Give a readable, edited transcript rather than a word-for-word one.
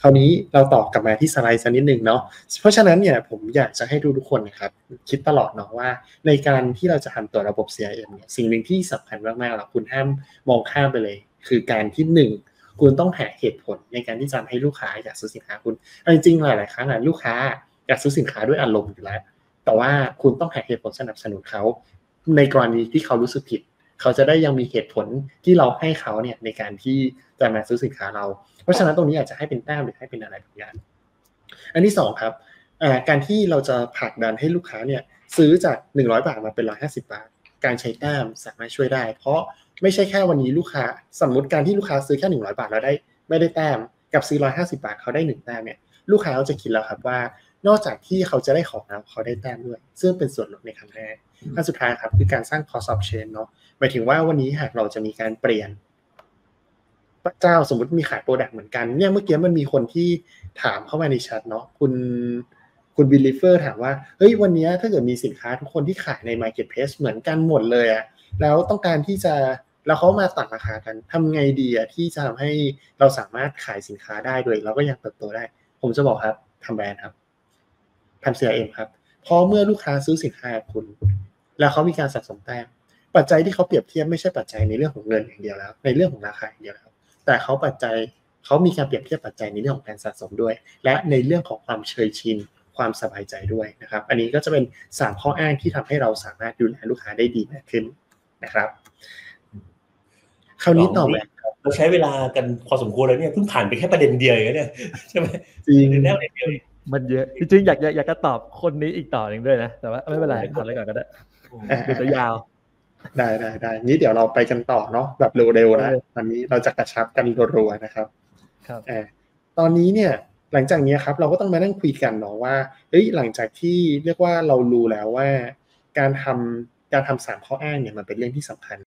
คราวนี้เราต่อกลับมาที่สไลด์สักนิดนึงเนาะเพราะฉะนั้นเนี่ยผมอยากจะให้ทุกคนนะครับคิดตลอดเนาะว่าในการที่เราจะทำตัวระบบ CRM เนี่ยสิ่งหนึ่งที่สำคัญมากๆแล้วคุณห้ามมองข้ามไปเลยคือการที่คุณต้องหาเหตุผลในการที่จะให้ลูกค้าอยากซื้อสินค้าคุณจริงๆหลายๆครั้งลูกค้าอยากซื้อสินค้าด้วยอารมณ์อยู่แล้วแต่ว่าคุณต้องหาเหตุผลสนับสนุนเขาในกรณีที่เขารู้สึกผิดเขาจะได้ยังมีเหตุผลที่เราให้เขาเนี่ยในการที่จะมาซื้อสินค้าเราเพราะฉะนั้นตรงนี้อาจจะให้เป็นแต้มหรือให้เป็นอะไรบางอย่างอันที่2ครับการที่เราจะผลักดันให้ลูกค้าเนี่ยซื้อจาก100 บาทมาเป็น150 บาทการใช้แต้มสามารถช่วยได้เพราะไม่ใช่แค่วันนี้ลูกค้าสมมติการที่ลูกค้าซื้อแค่100 บาทแล้วได้ไม่ได้แต้มกับซื้อ150 บาทเขาได้1แต้มเนี่ยลูกค้าเขาจะคิดแล้วครับว่านอกจากที่เขาจะได้ของแล้วเขาได้แต้มด้วยซึ่งเป็นส่วนลดในครั้งแรกขั้นสุดท้ายครับคือการสร้าง cost of change เนาะหมายถึงว่าวันนี้หากเราจะมีการเปลี่ยนเจ้าสมมติมีขายโปรดักต์เหมือนกันเนี่ยเมื่อกี้มันมีคนที่ถามเข้ามาในแชทเนาะคุณบิลลิเฟอร์ถามว่าเฮ้ยวันนี้ถ้าเกิดมีสินค้าทุกคนที่ขายใน Marketplace เหมือนกันหมดเลยอะแล้วต้องการที่จะแล้วเขามาตัดราคากันทำไงดีอะที่จะทำให้เราสามารถขายสินค้าได้โดยเราก็ยังเติบโตได้ผมจะบอกครับทำแบรนด์ครับทำ CRM ครับพอเมื่อลูกค้าซื้อสินค้าคุณแล้วเขามีการสะสมแต้มปัจจัยที่เขาเปรียบเทียบไม่ใช่ปัจจัยในเรื่องของเงินอย่างเดียวแล้วในเรื่องของราคาอย่างเดียวแล้วแต่เขามีการเปรียบเทียบปัจจัยในเรื่องของการสะสมด้วยและในเรื่องของความเคยชินความสบายใจด้วยนะครับอันนี้ก็จะเป็น3ข้ออ้างที่ทำให้เราสามารถดูแลลูกค้าได้ดีมากขึ้นนะครับคราวนี้ต่อมาเราใช้เวลากันพอสมควรแล้วเนี่ยเพิ่งผ่านไปแค่ประเด็นเดียวเนี่ยใช่ไหมจริงมันเยอะจริงๆอยากจะตอบคนนี้อีกต่อหนึ่งด้วยนะแต่ว่าไม่เป็นไรทำอะไรก่อนก็ได้เดี๋ยวจะยาวได้นี้เดี๋ยวเราไปกันต่อเนาะแบบเร็วๆนะตอนนี้เราจะกระชับกันรัวๆนะครับตอนนี้เนี่ยหลังจากนี้ครับเราก็ต้องมานั่งคุยกันเนาะว่าหลังจากที่เรียกว่าเรารู้แล้วว่าการทำ3ข้ออ้างเนี่ยมันเป็นเรื่องที่สำคัญ